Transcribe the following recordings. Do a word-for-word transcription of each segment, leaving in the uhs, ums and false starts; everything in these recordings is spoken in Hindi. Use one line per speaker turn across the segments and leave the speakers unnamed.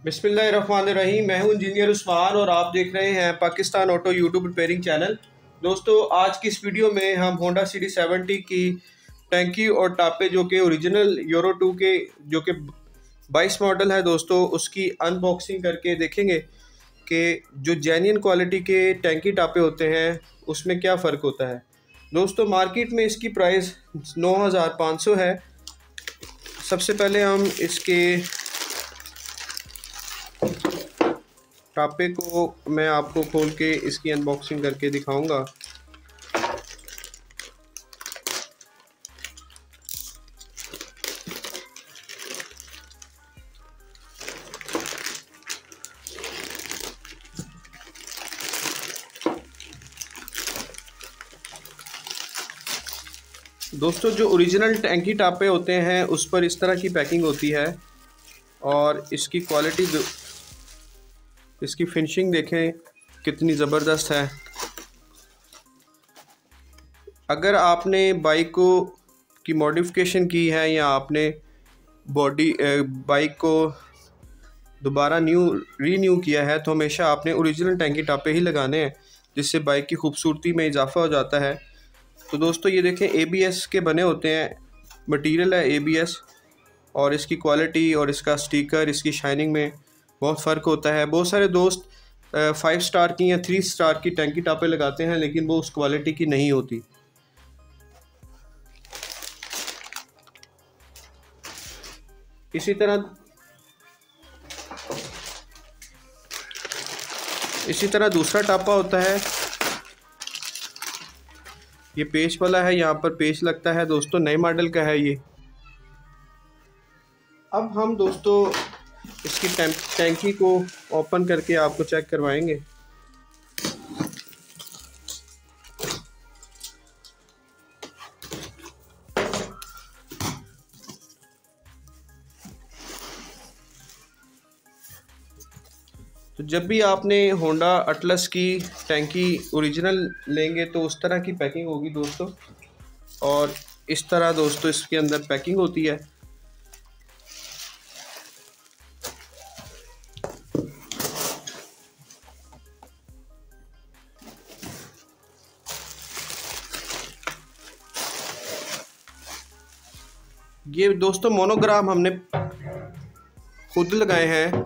बिस्मिल्लाहिर्रहमानिर्रहीम। मैं हूं इंजीनियर उस्मान और आप देख रहे हैं Pakistan auto YouTube repairing channel. दोस्तों, आज की इस वीडियो में हम होंडा सी डी सेवेंटी की टैंकी और टापे जो कि ओरिजिनल यूरो टू के जो कि बाईस मॉडल है दोस्तों, उसकी अनबॉक्सिंग करके देखेंगे कि जो जेन्युइन क्वालिटी के टैंकी टापे होते हैं उसमें क्या फ़र्क होता है। दोस्तों, मार्केट में इसकी प्राइस नौ हज़ार पाँच सौ है। सबसे पहले हम इसके टापे को मैं आपको खोल के इसकी अनबॉक्सिंग करके दिखाऊंगा। दोस्तों, जो ओरिजिनल टैंकी टापे होते हैं उस पर इस तरह की पैकिंग होती है और इसकी क्वालिटी, इसकी फिनिशिंग देखें कितनी ज़बरदस्त है। अगर आपने बाइक को की मॉडिफिकेशन की है या आपने बॉडी बाइक को दोबारा न्यू रीन्यू किया है तो हमेशा आपने ओरिजिनल टैंकी टापे ही लगाने हैं, जिससे बाइक की खूबसूरती में इजाफा हो जाता है। तो दोस्तों, ये देखें ए बी एस के बने होते हैं, मटेरियल है ए बी एस, और इसकी क्वालिटी और इसका स्टिकर, इसकी शाइनिंग में बहुत फ़र्क होता है। बहुत सारे दोस्त फाइव स्टार की या थ्री स्टार की टैंकी टापे लगाते हैं, लेकिन वो उस क्वालिटी की नहीं होती। इसी तरह इसी तरह दूसरा टापा होता है, ये पेच वाला है, यहाँ पर पेच लगता है दोस्तों, नए मॉडल का है ये। अब हम दोस्तों इसकी टैंकी को ओपन करके आपको चेक करवाएंगे। तो जब भी आपने होंडा अटलस की टैंकी ओरिजिनल लेंगे तो उस तरह की पैकिंग होगी दोस्तों, और इस तरह दोस्तों इसके अंदर पैकिंग होती है। ये दोस्तों मोनोग्राम हमने खुद लगाए हैं।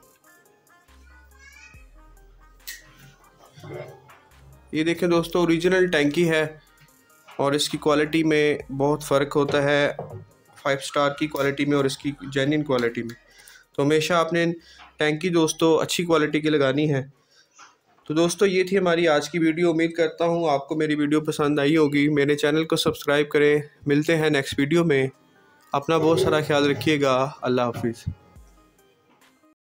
ये देखें दोस्तों, ओरिजिनल टैंकी है और इसकी क्वालिटी में बहुत फ़र्क होता है फाइव स्टार की क्वालिटी में और इसकी जेन्युइन क्वालिटी में। तो हमेशा आपने टैंकी दोस्तों अच्छी क्वालिटी की लगानी है। तो दोस्तों, ये थी हमारी आज की वीडियो। उम्मीद करता हूँ आपको मेरी वीडियो पसंद आई होगी। मेरे चैनल को सब्सक्राइब करें। मिलते हैं नेक्स्ट वीडियो में। अपना बहुत सारा ख्याल रखिएगा। अल्लाह हाफिज़।